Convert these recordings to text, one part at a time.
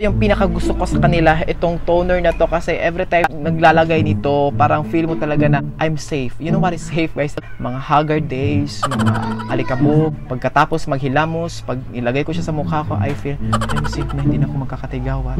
Yung pinaka gusto ko sa kanila, itong toner na to kasi every time naglalagay nito, parang feel mo talaga na I'm safe. You know what is safe, guys? Mga haggard days, mga alikabok, pagkatapos maghilamos, pag ilagay ko siya sa mukha ko, I feel I'm safe na hindi na ako magkakatigawan.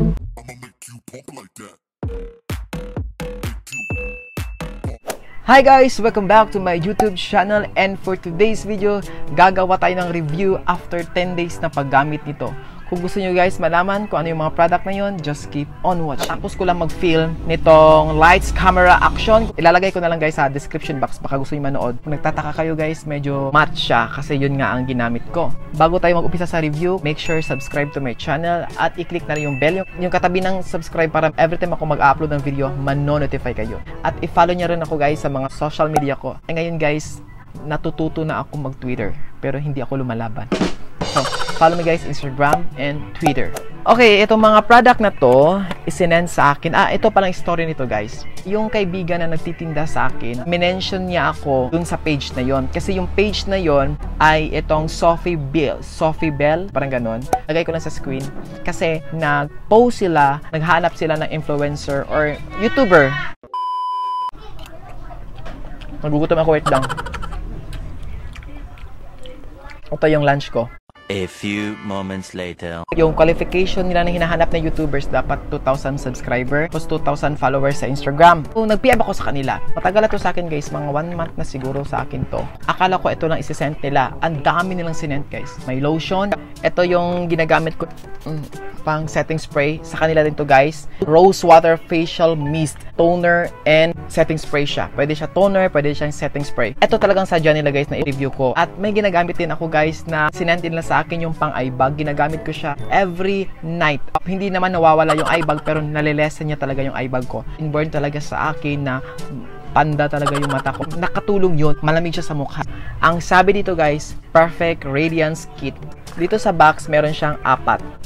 Hi guys! Welcome back to my YouTube channel, and for today's video, gagawa tayo ng review after 10 days na paggamit nito. Kung gusto nyo guys malaman kung ano yung mga product na yun, just keep on watching. Tapos ko lang mag-film nitong lights, camera, action. Ilalagay ko na lang guys sa description box, baka gusto nyo manood. Kung nagtataka kayo guys, medyo matte siya kasi yun nga ang ginamit ko. Bago tayo mag-upisa sa review, make sure subscribe to my channel at i-click na rin yung bell, yung katabi ng subscribe, para every time ako mag-upload ng video, mano-notify kayo. At i-follow nyo rin ako guys sa mga social media ko. Eh ngayon guys, natututo na ako mag-Twitter, pero hindi ako lumalaban. So, follow me guys, Instagram and Twitter. Okay, itong mga product na to, isinend sa akin. Ito palang story nito guys. Yung kaibigan na nagtitinda sa akin, minention niya ako dun sa page na yon. Kasi yung page na yon ay itong Sophie Bell, parang ganon. Lagay ko lang sa screen. Kasi nag-post sila, naghanap sila ng influencer or YouTuber. Nagugutom ako, wait lang. Ito yung lunch ko. A few moments later. Yung qualification nila na hinahanap na YouTubers, dapat 2,000 subscriber, plus 2,000 followers sa Instagram. So, nag-PM ako sa kanila. Matagal na to sa akin guys, mga 1 month na siguro sa akin to. Akala ko ito lang isisend nila. Ang dami nilang sinend guys. May lotion. Ito yung ginagamit ko pang setting spray. Sa kanila din to guys. Rose water facial mist, toner, and setting spray siya. Pwede siya toner, pwede siya setting spray. Ito talagang sadya nila guys na i-review ko. At may ginagamit din ako guys na sinend nila sa akin yung pang eye bag. Ginagamit ko siya every night. Hindi naman nawawala yung eye bag, pero nalilesen niya talaga yung eye bag ko. Inborn talaga sa akin na panda talaga yung mata ko. Nakatulong yun. Malamig siya sa mukha. Ang sabi dito guys, Perfect Radiance Kit. Dito sa box, meron siyang 4.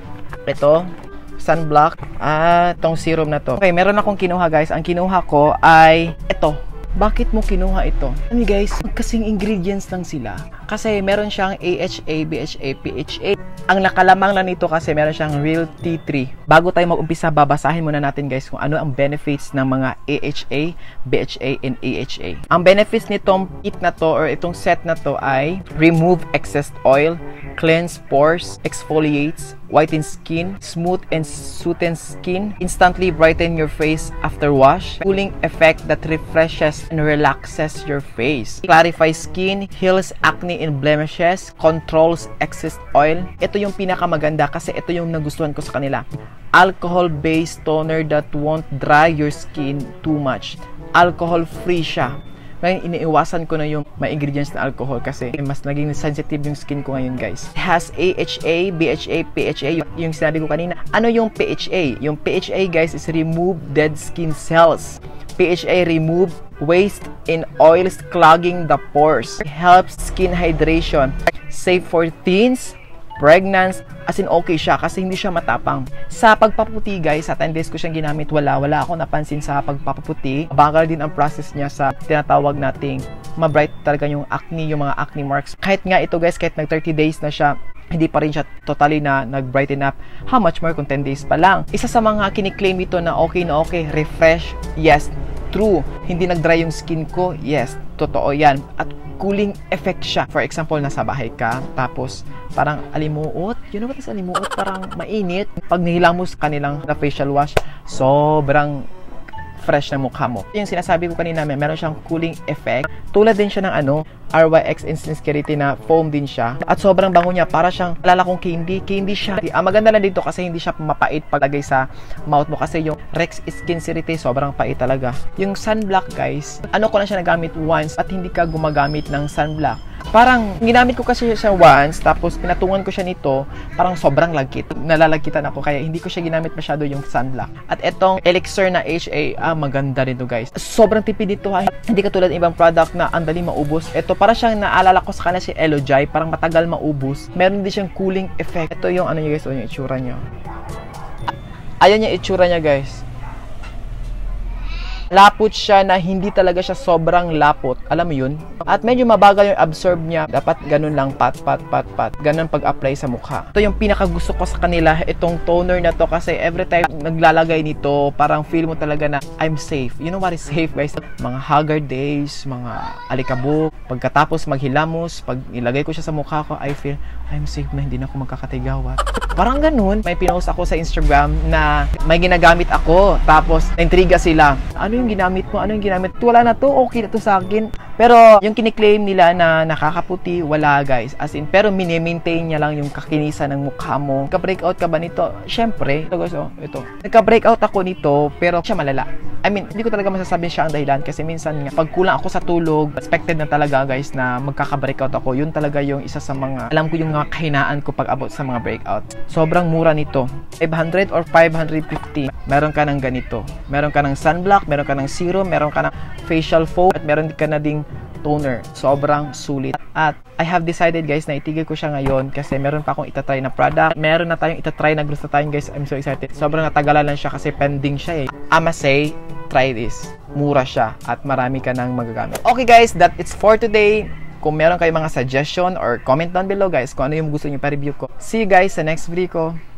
Ito, sunblock, at itong serum na to. Okay, meron akong kinuha guys. Ang kinuha ko ay ito. Bakit mo kinuha ito? Ano guys, kasing ingredients lang sila. Kasi meron siyang AHA, BHA, PHA. Ang nakalamang lang nito kasi meron siyang Real Tea Tree. Bago tayo mag-umpisa, babasahin muna natin guys kung ano ang benefits ng mga AHA, BHA, and AHA. Ang benefits nitong kit na to or itong set na to ay remove excess oil, cleanse pores, exfoliates, whiten skin, smooth and soothes skin, instantly brighten your face after wash, cooling effect that refreshes and relaxes your face, clarifies skin, heals acne and blemishes, controls excess oil. Ito yung pinakamaganda kasi ito yung nagustuhan ko sa kanila. Alcohol-based toner that won't dry your skin too much. Alcohol-free siya. Ngayon, iniiwasan ko na yung may ingredients na alcohol kasi mas naging sensitive yung skin ko ngayon guys. It has AHA, BHA, PHA. Yung sinabi ko kanina. Ano yung PHA? Yung PHA guys is remove dead skin cells. PHA remove waste in oils clogging the pores. Helps skin hydration. Safe for teens, pregnant, as in okay siya kasi hindi siya matapang. Sa pagpaputi guys, sa 10 days ko siyang ginamit, wala ako napansin sa pagpaputi. Bagal din ang process niya sa tinatawag nating ma-bright talaga yung acne, yung mga acne marks. Kahit nga ito guys, kahit nag 30 days na siya, hindi pa rin siya totally na nag-brighten up. How much more kung 10 days pa lang? Isa sa mga kiniklaim ito na okay, refresh, yes, true. Hindi nag-dry yung skin ko, yes, totoo yan. At cooling effect siya. For example, nasa bahay ka, tapos parang alimuot. You know what is alimuot? Parang mainit. Pag nihilamos kanilang na facial wash, sobrang fresh na mukha mo. Yung sinasabi ko kanina, meron siyang cooling effect. Tulad din siya ng RYX Instant Keratin na foam din siya. At sobrang bango niya. Para siyang, alala kong candy siya. Ang maganda lang dito kasi hindi siya mapait paglagay sa mouth mo. Kasi yung Rex Skin Keratin, sobrang pait talaga. Yung sunblock guys, ko lang siya nagamit once at hindi ka gumagamit ng sunblock. Parang, ginamit ko kasi siya once, tapos pinatungan ko siya nito, parang sobrang lagkit. Nalalagkitan ako, kaya hindi ko siya ginamit masyado yung sunblock. At etong elixir na HA, maganda rin to guys. Sobrang tipid dito ha. Hindi katulad ng ibang product na ang dali maubos. Ito, para siyang naalala ko sa kanila si Elogiy, parang matagal maubos. Meron din siyang cooling effect. Ito yung ano niya guys, yung itsura niya. Ayan yung itsura niya guys. lapot siya na hindi talaga siya sobrang lapot. Alam mo yun? At medyo mabagal yung absorb niya. Dapat ganun lang, pat. Ganun pag-apply sa mukha. Ito yung pinakagusto ko sa kanila, itong toner na to, kasi every time naglalagay nito, parang feel mo talaga na I'm safe. You know what is safe, guys? Mga haggard days, mga alikabok, pagkatapos maghilamos, pag ilagay ko siya sa mukha ko, I feel I'm safe na, hindi na ako magkakatigawan. Parang ganun. May pinost ako sa Instagram na may ginagamit ako. Tapos, naintriga sila. Ano yung ginamit mo? Ano yung ginamit? Wala na to. Okay na to sa akin. Pero, yung kiniklaim nila na nakakaputi, wala guys. As in, pero mini-maintain niya lang yung kakinisan ng mukha mo. Nagka-breakout ka ba nito? Siyempre. Ito guys, ito. Nagka-breakout ako nito, pero siya malala. I mean, hindi ko talaga masasabi siya ang dahilan kasi minsan nga, pag kulang ako sa tulog, expected na talaga guys na magkaka-breakout ako. Yun talaga yung isa sa mga, alam ko yung mga kahinaan ko pag abot sa mga breakout. Sobrang mura nito. 500 or 550. Meron ka ng ganito. Meron ka ng sunblock, meron ka ng serum, meron ka ng facial foam, at meron ka na ding toner. Sobrang sulit. At I have decided guys na itigil ko siya ngayon kasi meron pa akong itatry na product. Meron na tayong itatry na glutathione guys. I'm so excited. Sobrang natagalan lang siya kasi pending siya eh. I'ma say, try this. Mura siya at marami ka nang magagamit. Okay guys, that it's for today. Kung meron kayong mga suggestion or comment down below guys kung ano yung gusto niyo pa-review ko. See you guys sa next video ko.